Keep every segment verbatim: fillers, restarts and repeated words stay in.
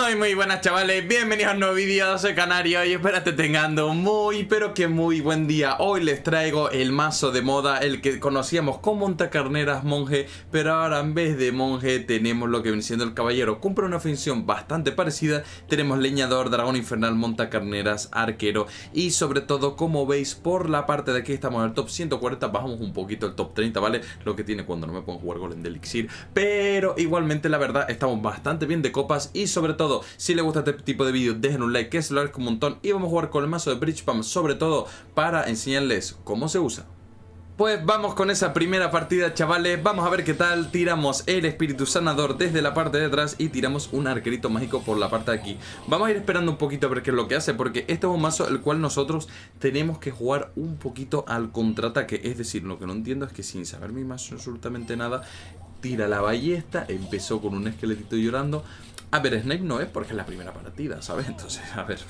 Muy muy buenas chavales, bienvenidos a un nuevo vídeo, soy Canario y espero que tengan un muy pero que muy buen día. Hoy les traigo el mazo de moda, el que conocíamos como montacarneras monje, pero ahora en vez de monje tenemos lo que viene siendo el caballero. Cumple una función bastante parecida, tenemos leñador, dragón infernal, montacarneras, arquero y sobre todo, como veis por la parte de aquí estamos en el top ciento cuarenta, bajamos un poquito el top treinta, ¿vale? Lo que tiene cuando no me pongo a jugar golem de elixir, pero igualmente la verdad estamos bastante bien de copas. Y sobre todo, si les gusta este tipo de vídeos, dejen un like que se lo agradezco un montón. Y vamos a jugar con el mazo de Bridge Spam, sobre todo para enseñarles cómo se usa. Pues vamos con esa primera partida, chavales. Vamos a ver qué tal. Tiramos el espíritu sanador desde la parte de atrás y tiramos un arquerito mágico por la parte de aquí. Vamos a ir esperando un poquito a ver qué es lo que hace, porque este es un mazo el cual nosotros tenemos que jugar un poquito al contraataque. Es decir, lo que no entiendo es que sin saber mi mazo absolutamente nada, tira la ballesta, empezó con un esqueletito llorando. A ver, Snipe no es porque es la primera partida, ¿sabes? Entonces, a ver...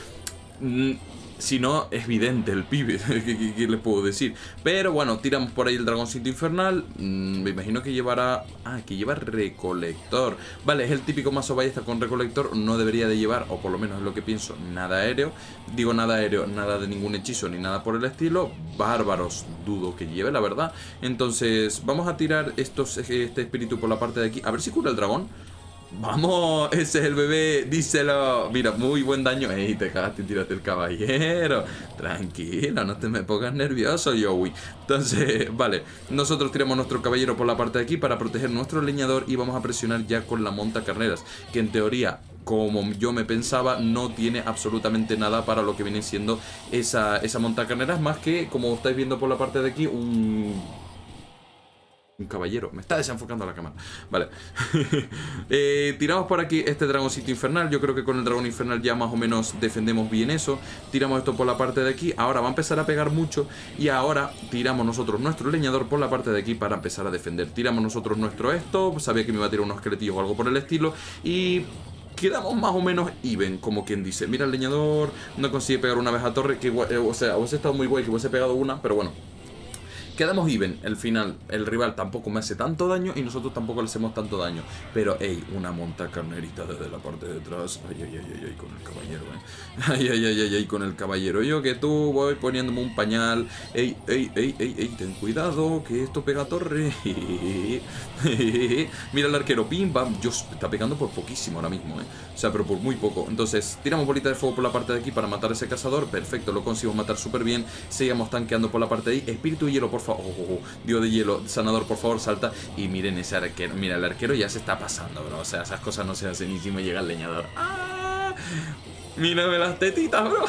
Si no, es evidente el pibe, ¿qué, qué, qué le puedo decir? Pero bueno, tiramos por ahí el dragoncito infernal. mm, Me imagino que llevará... Ah, que lleva recolector. Vale, es el típico mazo ballesta con recolector. No debería de llevar, o por lo menos es lo que pienso, nada aéreo. Digo nada aéreo, nada de ningún hechizo ni nada por el estilo. Bárbaros, dudo que lleve, la verdad. Entonces, vamos a tirar estos, este espíritu por la parte de aquí. A ver si cura el dragón. Vamos, ese es el bebé, díselo. Mira, muy buen daño. Ey, te cagaste y tiraste el caballero. Tranquilo, no te me pongas nervioso, Joey. Entonces, vale, nosotros tiramos nuestro caballero por la parte de aquí para proteger nuestro leñador. Y vamos a presionar ya con la montacarneras, que en teoría, como yo me pensaba, no tiene absolutamente nada para lo que viene siendo esa, esa montacarneras. Más que, como estáis viendo por la parte de aquí, un... Un caballero, me está desenfocando la cámara. Vale. eh, Tiramos por aquí este dragoncito infernal. Yo creo que con el dragón infernal ya más o menos defendemos bien eso. Tiramos esto por la parte de aquí. Ahora va a empezar a pegar mucho. Y ahora tiramos nosotros nuestro leñador por la parte de aquí para empezar a defender. Tiramos nosotros nuestro esto. Sabía que me iba a tirar unos esqueletillos o algo por el estilo. Y... quedamos más o menos even, como quien dice. Mira, el leñador no consigue pegar una vez a torre. Que, eh, o sea, hubiese estado muy guay que hubiese pegado una, pero bueno. Quedamos even, el final, el rival tampoco me hace tanto daño y nosotros tampoco le hacemos tanto daño. Pero, ey, una montacarnerita desde la parte de atrás. Ay, ay, ay, ay, ay, con el caballero, eh. Ay, ay, ay, ay, ay, con el caballero. Yo que tú voy poniéndome un pañal. Ey, ey, ey, ey, ey, ten cuidado, que esto pega a torre. Mira el arquero, pim, pam. Dios, está pegando por poquísimo ahora mismo, eh. O sea, pero por muy poco. Entonces, tiramos bolita de fuego por la parte de aquí para matar a ese cazador. Perfecto, lo conseguimos matar súper bien. Seguimos tanqueando por la parte de ahí. Espíritu de hielo, por favor. Oh, oh, oh. Dios de hielo, sanador, por favor, salta. Y miren ese arquero. Mira, el arquero ya se está pasando, bro. O sea, esas cosas no se hacen ni si me llega el leñador. ¡Ah! Mírame las tetitas, bro.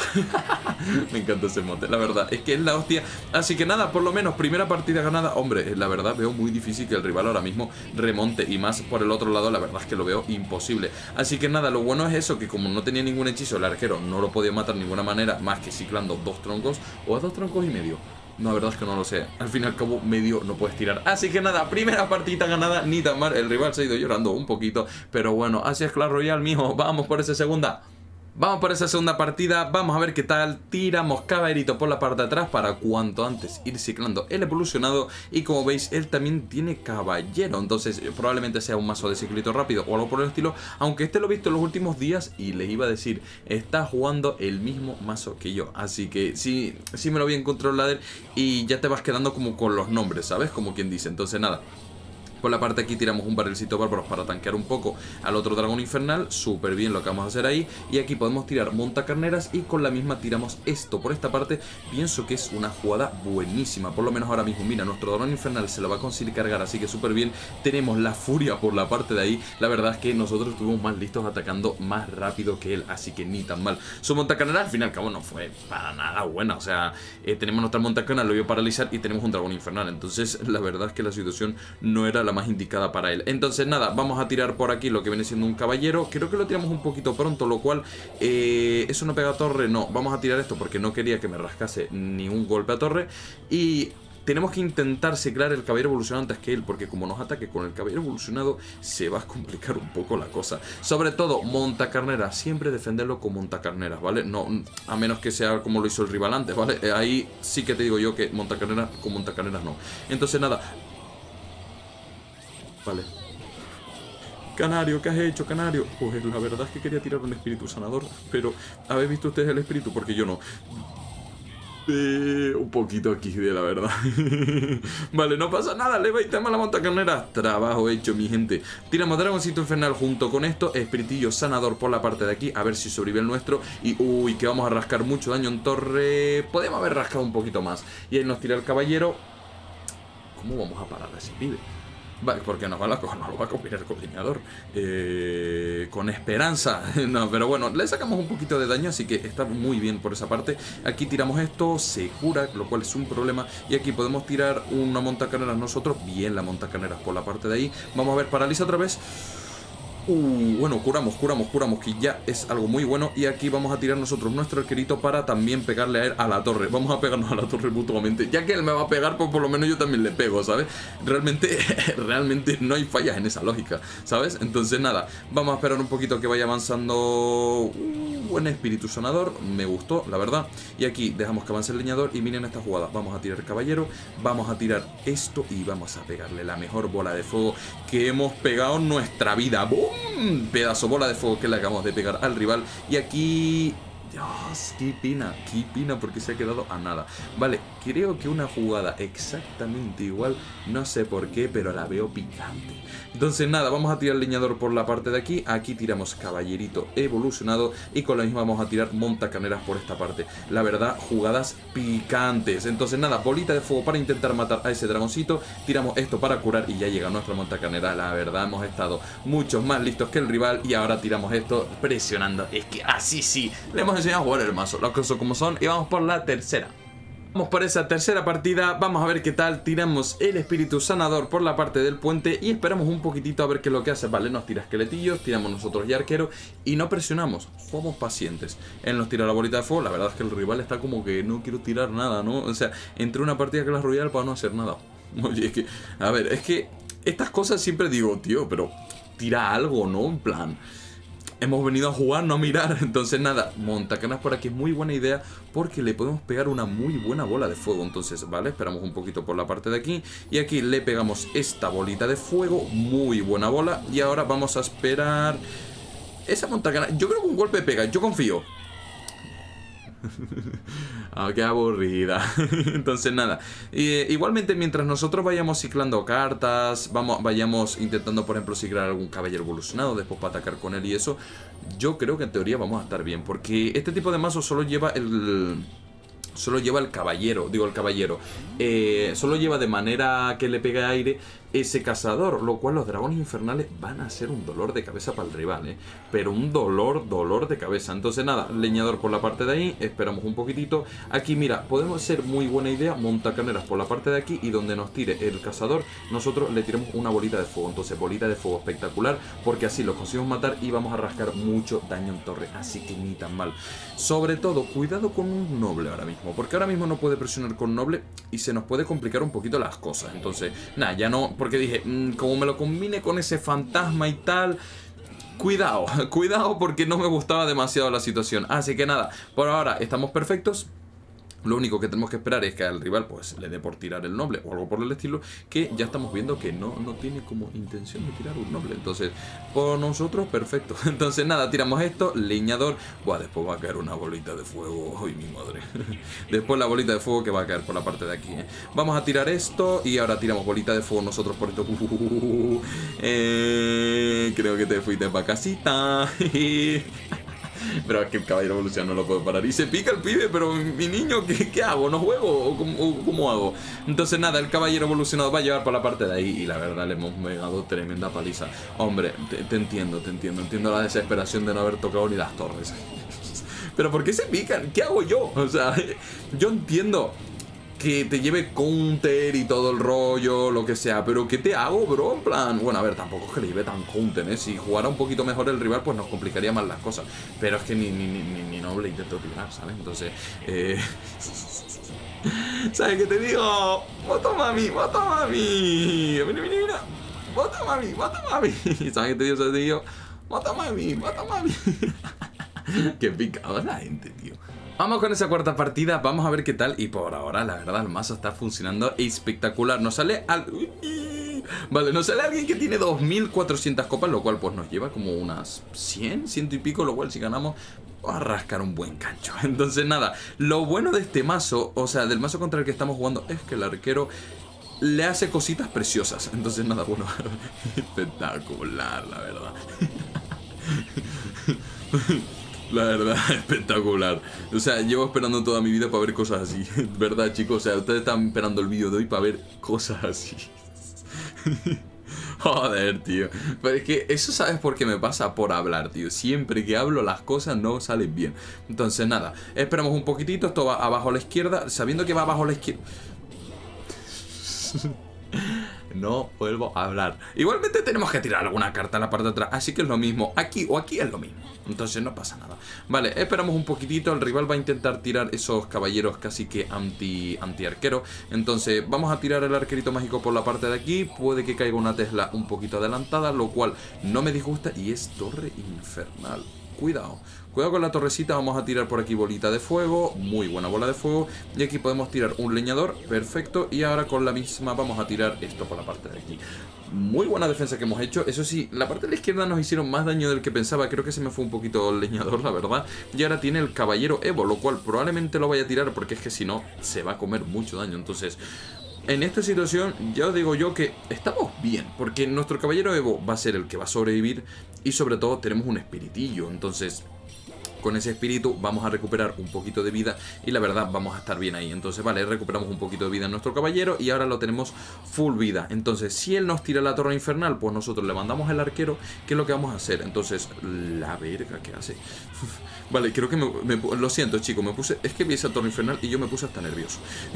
Me encanta ese mote, la verdad, es que es la hostia. Así que nada, por lo menos primera partida ganada. Hombre, la verdad veo muy difícil que el rival ahora mismo remonte. Y más por el otro lado, la verdad es que lo veo imposible. Así que nada, lo bueno es eso, que como no tenía ningún hechizo, el arquero no lo podía matar de ninguna manera, más que ciclando dos troncos. O a dos troncos y medio. No, la verdad es que no lo sé. Al fin y al cabo, medio no puedes tirar. Así que nada, primera partida ganada, ni tan mal. El rival se ha ido llorando un poquito, pero bueno, así es Clash Royale, mijo. Vamos por esa segunda. Vamos por esa segunda partida, vamos a ver qué tal. Tiramos caballerito por la parte de atrás para cuanto antes ir ciclando el evolucionado. Y como veis, él también tiene caballero, entonces probablemente sea un mazo de ciclito rápido o algo por el estilo. Aunque este lo he visto en los últimos días y les iba a decir, está jugando el mismo mazo que yo. Así que sí, sí me lo vi en Control Ladder y ya te vas quedando como con los nombres, ¿sabes? Como quien dice, entonces nada. Por la parte de aquí tiramos un barrilcito bárbaros para tanquear un poco al otro dragón infernal. Súper bien lo que vamos a hacer ahí. Y aquí podemos tirar montacarneras y con la misma tiramos esto. Por esta parte pienso que es una jugada buenísima. Por lo menos ahora mismo, mira, nuestro dragón infernal se lo va a conseguir cargar, así que súper bien. Tenemos la furia por la parte de ahí. La verdad es que nosotros estuvimos más listos atacando más rápido que él, así que ni tan mal. Su montacarnera al fin y al cabo no fue para nada buena. O sea, eh, tenemos nuestra montacarnera, lo iba a paralizar y tenemos un dragón infernal. Entonces la verdad es que la situación no era la más indicada para él. Entonces nada, vamos a tirar por aquí lo que viene siendo un caballero. Creo que lo tiramos un poquito pronto, lo cual eh, eso no pega a torre. No, vamos a tirar esto porque no quería que me rascase ni un golpe a torre. Y tenemos que intentar ciclar el caballero evolucionado antes que él, porque como nos ataque con el caballero evolucionado se va a complicar un poco la cosa. Sobre todo montacarneras, siempre defenderlo con montacarneras, ¿vale? No, a menos que sea como lo hizo el rival antes, ¿vale? Eh, ahí sí que te digo yo que montacarneras con montacarneras no. Entonces nada. Vale. Canario, ¿qué has hecho, Canario? Pues la verdad es que quería tirar un espíritu sanador, pero ¿habéis visto ustedes el espíritu? Porque yo no. Eh, un poquito aquí de la verdad. Vale, no pasa nada, le vais tema a la montacarnera. Trabajo hecho, mi gente. Tiramos dragoncito infernal junto con esto. Espiritillo sanador por la parte de aquí. A ver si sobrevive el nuestro. Y uy, que vamos a rascar mucho daño en torre. Podemos haber rascado un poquito más. Y ahí nos tira el caballero. ¿Cómo vamos a parar a ese pibe? Vale, porque nos va, la, nos lo va a combinar con leñador. Eh, con esperanza. No, pero bueno, le sacamos un poquito de daño, así que está muy bien por esa parte. Aquí tiramos esto, se cura, lo cual es un problema. Y aquí podemos tirar una montacarneras nosotros. Bien, la montacarneras por la parte de ahí. Vamos a ver, paraliza otra vez. Uh, bueno, curamos, curamos, curamos, que ya es algo muy bueno. Y aquí vamos a tirar nosotros nuestro arquerito para también pegarle a él a la torre. Vamos a pegarnos a la torre mutuamente. Ya que él me va a pegar, pues por lo menos yo también le pego, ¿sabes? Realmente, realmente no hay fallas en esa lógica, ¿sabes? Entonces nada, vamos a esperar un poquito que vaya avanzando. Un buen espíritu sanador, me gustó, la verdad. Y aquí dejamos que avance el leñador. Y miren esta jugada, vamos a tirar caballero, vamos a tirar esto y vamos a pegarle la mejor bola de fuego que hemos pegado en nuestra vida. ¡Bum! Pedazo bola de fuego que le acabamos de pegar al rival. Y aquí... Dios, qué pena, qué pena porque se ha quedado a nada. Vale, creo que una jugada exactamente igual, no sé por qué, pero la veo picante. Entonces nada, vamos a tirar leñador por la parte de aquí. Aquí tiramos caballerito evolucionado y con la misma vamos a tirar montacarneras por esta parte. La verdad, jugadas picantes. Entonces nada, bolita de fuego para intentar matar a ese dragoncito. Tiramos esto para curar y ya llega nuestra montacarnera. La verdad, hemos estado muchos más listos que el rival y ahora tiramos esto presionando. Es que así sí, le hemos enseñado a jugar el mazo, las cosas como son, y vamos por la tercera. Vamos por esa tercera partida, vamos a ver qué tal. Tiramos el espíritu sanador por la parte del puente y esperamos un poquitito a ver qué es lo que hace. Vale, nos tira esqueletillos, tiramos nosotros y arquero y no presionamos, somos pacientes. Él nos tira la bolita de fuego, la verdad es que el rival está como que no quiero tirar nada, ¿no? O sea, entré una partida Clash Royale para no hacer nada. Oye, es que, a ver, es que estas cosas siempre digo, tío, pero tira algo, ¿no? En plan... Hemos venido a jugar, no a mirar. Entonces nada, montacarneras por aquí es muy buena idea porque le podemos pegar una muy buena bola de fuego. Entonces, vale, esperamos un poquito por la parte de aquí. Y aquí le pegamos esta bolita de fuego. Muy buena bola. Y ahora vamos a esperar... Esa montacarnera, yo creo que un golpe pega, yo confío. Ah, qué aburrida. Entonces nada, eh, igualmente mientras nosotros vayamos ciclando cartas, vamos, vayamos intentando por ejemplo ciclar algún caballero evolucionado después para atacar con él y eso, yo creo que en teoría vamos a estar bien, porque este tipo de mazo solo lleva el... Solo lleva el caballero, digo el caballero eh, Solo lleva de manera que le pegue aire ese cazador, lo cual los dragones infernales van a ser un dolor de cabeza para el rival, ¿eh? Pero un dolor, dolor de cabeza. Entonces nada, leñador por la parte de ahí, esperamos un poquitito. Aquí mira, podemos hacer muy buena idea, montacarneras por la parte de aquí y donde nos tire el cazador, nosotros le tiramos una bolita de fuego. Entonces bolita de fuego espectacular, porque así lo conseguimos matar y vamos a rascar mucho daño en torre, así que ni tan mal. Sobre todo, cuidado con un noble ahora mismo, porque ahora mismo no puede presionar con noble y se nos puede complicar un poquito las cosas. Entonces, nada, ya no... Porque dije, mmm, como me lo combine con ese fantasma y tal... Cuidado, cuidado porque no me gustaba demasiado la situación. Así que nada, por ahora estamos perfectos. Lo único que tenemos que esperar es que al rival pues le dé por tirar el noble o algo por el estilo, que ya estamos viendo que no, no tiene como intención de tirar un noble. Entonces, por nosotros, perfecto. Entonces nada, tiramos esto, leñador. Buah, después va a caer una bolita de fuego. ¡Ay, mi madre! Después la bolita de fuego que va a caer por la parte de aquí, ¿eh? Vamos a tirar esto y ahora tiramos bolita de fuego nosotros por esto. Uh, eh, creo que te fuiste para casita. Pero es que el caballero evoluciona no lo puedo parar. Y se pica el pibe, pero mi niño, ¿qué, qué hago? ¿No juego? ¿O cómo, o cómo hago? Entonces nada, el caballero evolucionado va a llevar por la parte de ahí. Y la verdad le hemos pegado tremenda paliza. Hombre, te, te entiendo, te entiendo. Entiendo la desesperación de no haber tocado ni las torres. Pero ¿por qué se pican? ¿Qué hago yo? O sea, yo entiendo que te lleve counter y todo el rollo, lo que sea, pero ¿qué te hago, bro? En plan, bueno, a ver, tampoco es que le lleve tan counter, ¿eh? Si jugara un poquito mejor el rival, pues nos complicaría más las cosas. Pero es que ni, ni, ni, ni noble intento tirar, ¿sabes? Entonces, eh... ¿sabes qué te digo? ¡Voto mami! ¡Voto mami! ¡Mira, mira, mira! ¡Voto mami! ¡Voto mami! ¿Sabes qué te digo? ¿Sabes qué te digo? ¡Voto mami! ¡Voto mami! Qué picado la gente, tío. Vamos con esa cuarta partida, vamos a ver qué tal. Y por ahora, la verdad, el mazo está funcionando espectacular. Nos sale al... Vale, nos sale alguien que tiene dos mil cuatrocientas copas, lo cual pues nos lleva como unas cien, ciento y pico, lo cual si ganamos va a rascar un buen cancho. Entonces nada, lo bueno de este mazo, o sea, del mazo contra el que estamos jugando, es que el arquero le hace cositas preciosas. Entonces nada, bueno, espectacular, la verdad. La verdad, espectacular. O sea, llevo esperando toda mi vida para ver cosas así. ¿Verdad, chicos? O sea, ustedes están esperando el vídeo de hoy para ver cosas así. Joder, tío. Pero es que eso, ¿sabes por qué me pasa? Por hablar, tío. Siempre que hablo las cosas no salen bien. Entonces nada, esperamos un poquitito. Esto va abajo a la izquierda. Sabiendo que va abajo a la izquierda. No vuelvo a hablar. Igualmente tenemos que tirar alguna carta en la parte de atrás, así que es lo mismo. Aquí o aquí es lo mismo. Entonces no pasa nada. Vale, esperamos un poquitito. El rival va a intentar tirar esos caballeros casi que anti, anti arquero. Entonces vamos a tirar el arquerito mágico por la parte de aquí. Puede que caiga una Tesla un poquito adelantada, lo cual no me disgusta. Y es torre infernal. Cuidado. Cuidado con la torrecita, vamos a tirar por aquí bolita de fuego, muy buena bola de fuego. Y aquí podemos tirar un leñador, perfecto. Y ahora con la misma vamos a tirar esto por la parte de aquí. Muy buena defensa que hemos hecho. Eso sí, la parte de la izquierda nos hicieron más daño del que pensaba. Creo que se me fue un poquito el leñador, la verdad. Y ahora tiene el caballero Evo, lo cual probablemente lo vaya a tirar porque es que si no, se va a comer mucho daño. Entonces, en esta situación, ya os digo yo que estamos bien, porque nuestro caballero Evo va a ser el que va a sobrevivir. Y sobre todo tenemos un espiritillo, entonces con ese espíritu vamos a recuperar un poquito de vida y la verdad vamos a estar bien ahí. Entonces vale, recuperamos un poquito de vida en nuestro caballero y ahora lo tenemos full vida. Entonces si él nos tira la torre infernal, pues nosotros le mandamos el arquero, que es lo que vamos a hacer. Entonces, la verga que hace. Vale, creo que me, me, lo siento, chicos, me puse, es que vi esa torre infernal y yo me puse hasta nervioso.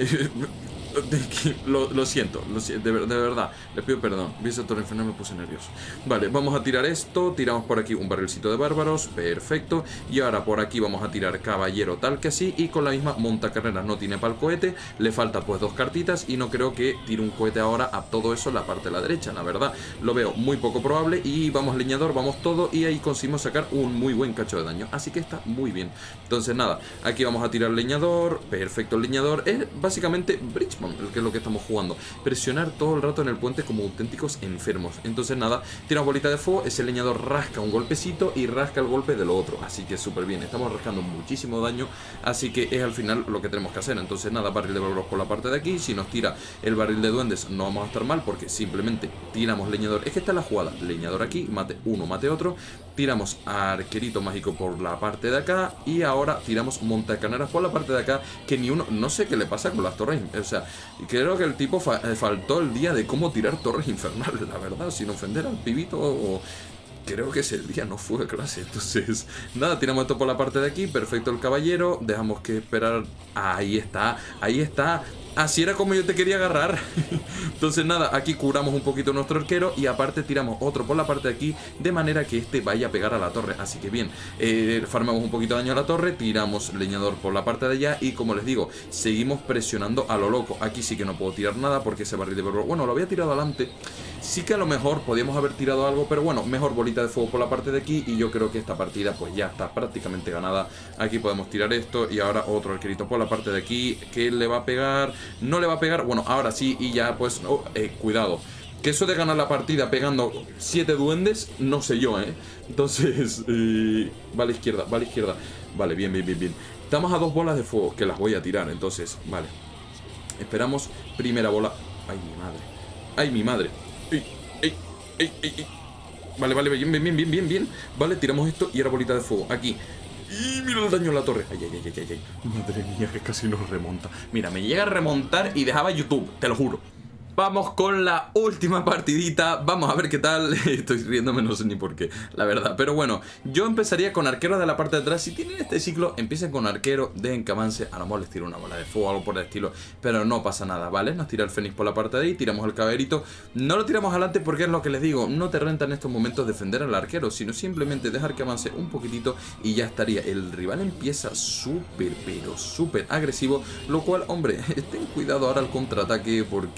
lo, lo siento, lo, de, de verdad, les pido perdón. Vi esa torre infernal y me puse nervioso. Vale, vamos a tirar esto, tiramos por aquí un barrilcito de bárbaros, perfecto. Y ahora por aquí vamos a tirar caballero tal que así. Y con la misma montacarreras no tiene para el cohete. Le falta pues dos cartitas. Y no creo que tire un cohete ahora a todo eso en la parte de la derecha. La verdad, lo veo muy poco probable. Y vamos leñador, vamos todo. Y ahí conseguimos sacar un muy buen cacho de daño. Así que está muy bien. Entonces nada, aquí vamos a tirar leñador. Perfecto, el leñador es básicamente Bridgman, el que es lo que estamos jugando. Presionar todo el rato en el puente como auténticos enfermos. Entonces nada, tiramos bolita de fuego. Ese leñador rasca un golpecito y rasca el golpe del otro. Así que súper bien. Estamos rascando muchísimo daño, así que es al final lo que tenemos que hacer. Entonces nada, barril de bárbaros por la parte de aquí. Si nos tira el barril de duendes no vamos a estar mal, porque simplemente tiramos leñador. Es que esta es la jugada, leñador aquí, mate uno, mate otro. Tiramos arquerito mágico por la parte de acá. Y ahora tiramos montacarneras por la parte de acá, que ni uno, no sé qué le pasa con las torres. O sea, creo que el tipo fa faltó el día de cómo tirar torres infernales, la verdad, sin ofender al pibito. O creo que ese día no fue a clase. Entonces, nada, tiramos esto por la parte de aquí. Perfecto el caballero. Dejamos que esperar. Ahí está, ahí está. Así era como yo te quería agarrar. Entonces nada, aquí curamos un poquito nuestro arquero. Y aparte tiramos otro por la parte de aquí, de manera que este vaya a pegar a la torre. Así que bien, eh, farmamos un poquito de daño a la torre. Tiramos leñador por la parte de allá. Y como les digo, seguimos presionando a lo loco. Aquí sí que no puedo tirar nada porque ese barril de bárbaro, bueno, lo había tirado adelante. Sí que a lo mejor podíamos haber tirado algo, pero bueno, mejor bolita de fuego por la parte de aquí. Y yo creo que esta partida pues ya está prácticamente ganada. Aquí podemos tirar esto y ahora otro arquerito por la parte de aquí, que le va a pegar. No le va a pegar, bueno, ahora sí. Y ya pues, oh, eh, cuidado, que eso de ganar la partida pegando siete duendes, no sé yo, eh Entonces, eh, va a la izquierda, va a la izquierda. Vale, bien, bien, bien, bien. Estamos a dos bolas de fuego, que las voy a tirar. Entonces, vale, esperamos, primera bola. Ay, mi madre, ay, mi madre. Ey, ey, ey, ey, ey. Vale, vale, bien, bien, bien, bien, bien, bien. Vale, tiramos esto y ahora bolita de fuego, aquí. Y mira el daño en la torre. Ay, ay, ay, ay, ay. Madre mía, que casi nos remonta. Mira, me llega a remontar y dejaba YouTube, te lo juro. Vamos con la última partidita. Vamos a ver qué tal. Estoy riéndome, no sé ni por qué, la verdad. Pero bueno, yo empezaría con arqueros de la parte de atrás. Si tienen este ciclo, empiecen con arquero. Dejen que avance. A lo mejor les tiro una bola de fuego o algo por el estilo, pero no pasa nada, ¿vale? Nos tira el fénix por la parte de ahí. Tiramos el caballerito. No lo tiramos adelante porque es lo que les digo. No te renta en estos momentos defender al arquero, sino simplemente dejar que avance un poquitito y ya estaría. El rival empieza súper, pero súper agresivo. Lo cual, hombre, ten cuidado ahora al contraataque, porque creo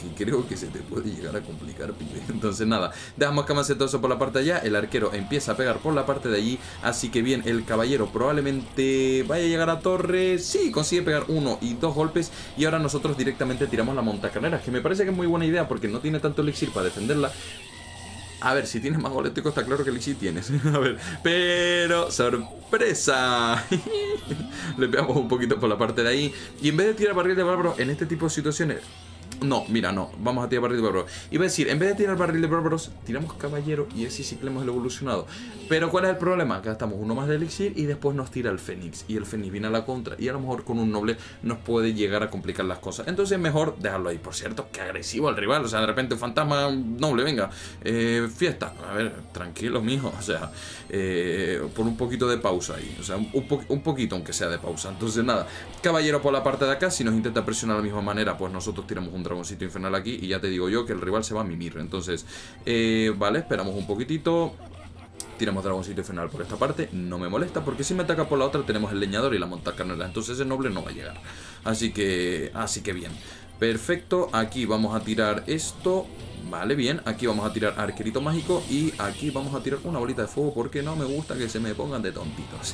que se te puede llegar a complicar, pibe. Entonces nada, dejamos que avance todo eso por la parte de allá. El arquero empieza a pegar por la parte de allí. Así que bien, el caballero probablemente vaya a llegar a torre. Sí, consigue pegar uno y dos golpes. Y ahora nosotros directamente tiramos la montacarneras, que me parece que es muy buena idea porque no tiene tanto elixir para defenderla. A ver, si tienes más eléctrico está claro que elixir tienes. A ver, pero... ¡sorpresa! Le pegamos un poquito por la parte de ahí. Y en vez de tirar barril de bárbaro en este tipo de situaciones... No, mira, no, vamos a tirar barril de bárbaros. Iba a decir, en vez de tirar barril de bárbaros, tiramos caballero y así ciclemos el evolucionado. Pero ¿cuál es el problema? Gastamos uno más de elixir y después nos tira el fénix. Y el fénix viene a la contra y a lo mejor con un noble nos puede llegar a complicar las cosas. Entonces es mejor dejarlo ahí. Por cierto, qué agresivo el rival. O sea, de repente un fantasma noble, venga, eh, fiesta. A ver, tranquilo, mijo. O sea, eh, pon un poquito de pausa ahí. O sea, un, po un poquito aunque sea de pausa. Entonces nada, caballero por la parte de acá. Si nos intenta presionar de la misma manera, pues nosotros tiramos un dragoncito infernal aquí y ya te digo yo que el rival se va a mimir. Entonces, eh, vale, esperamos un poquitito. Tiramos dragoncito infernal por esta parte, no me molesta porque si me ataca por la otra tenemos el leñador y la montacarnera, entonces el noble no va a llegar. Así que, así que bien. Perfecto, aquí vamos a tirar esto. Vale, bien, aquí vamos a tirar arquerito mágico y aquí vamos a tirar una bolita de fuego porque no me gusta que se me pongan de tontitos.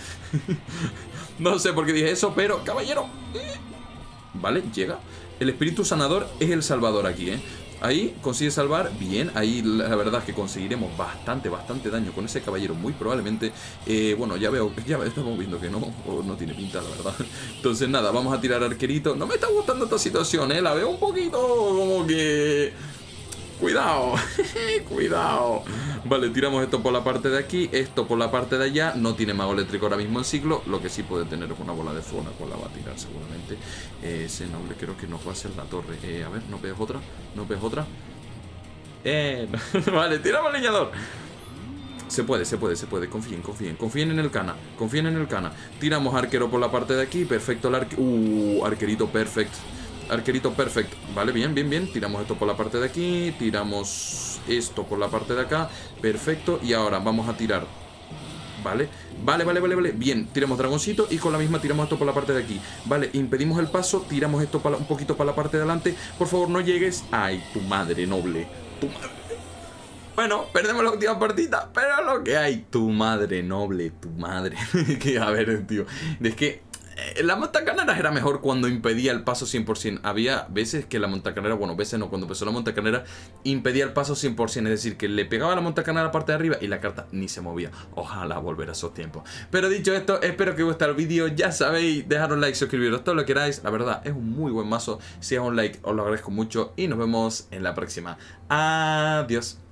No sé por qué dije eso, pero caballero. Vale, llega. El espíritu sanador es el salvador aquí, ¿eh? Ahí consigue salvar, bien, ahí la verdad es que conseguiremos bastante, bastante daño con ese caballero, muy probablemente. eh, Bueno, ya veo, ya estamos viendo que no, o no tiene pinta, la verdad. Entonces nada, vamos a tirar arquerito. No me está gustando esta situación, eh, la veo un poquito como que... Cuidado, cuidado. Vale, tiramos esto por la parte de aquí, esto por la parte de allá. No tiene mago eléctrico ahora mismo en ciclo. Lo que sí puede tener es una bola de fuego, la cual la va a tirar seguramente. eh, Ese noble creo que nos va a hacer la torre. eh, A ver, no pegas otra, no pegas otra. Eh, vale, tiramos al leñador. Se puede, se puede, se puede. Confíen, confíen, confíen en el cana. Confíen en el cana. Tiramos arquero por la parte de aquí. Perfecto el arquero. Uh, arquerito perfecto. Arquerito perfecto. Vale, bien, bien, bien. Tiramos esto por la parte de aquí. Tiramos esto por la parte de acá. Perfecto. Y ahora vamos a tirar. Vale, vale, vale, vale, vale. Bien, tiramos dragoncito y con la misma tiramos esto por la parte de aquí. Vale, impedimos el paso. Tiramos esto para, un poquito para la parte de adelante. Por favor, no llegues. Ay, tu madre noble. Tu madre. Bueno, perdemos la última partida, pero lo que hay. Tu madre noble, tu madre. Que a ver, tío. Es que... la montacarnera era mejor cuando impedía el paso cien por cien. Había veces que la montacarnera, bueno, veces no, cuando empezó la montacarnera impedía el paso cien por cien. Es decir, que le pegaba la montacarnera a la parte de arriba y la carta ni se movía. Ojalá volver a esos tiempos. Pero dicho esto, espero que os guste el vídeo. Ya sabéis, dejar un like, suscribiros, todo lo que queráis. La verdad, es un muy buen mazo. Si es un like, os lo agradezco mucho. Y nos vemos en la próxima. Adiós.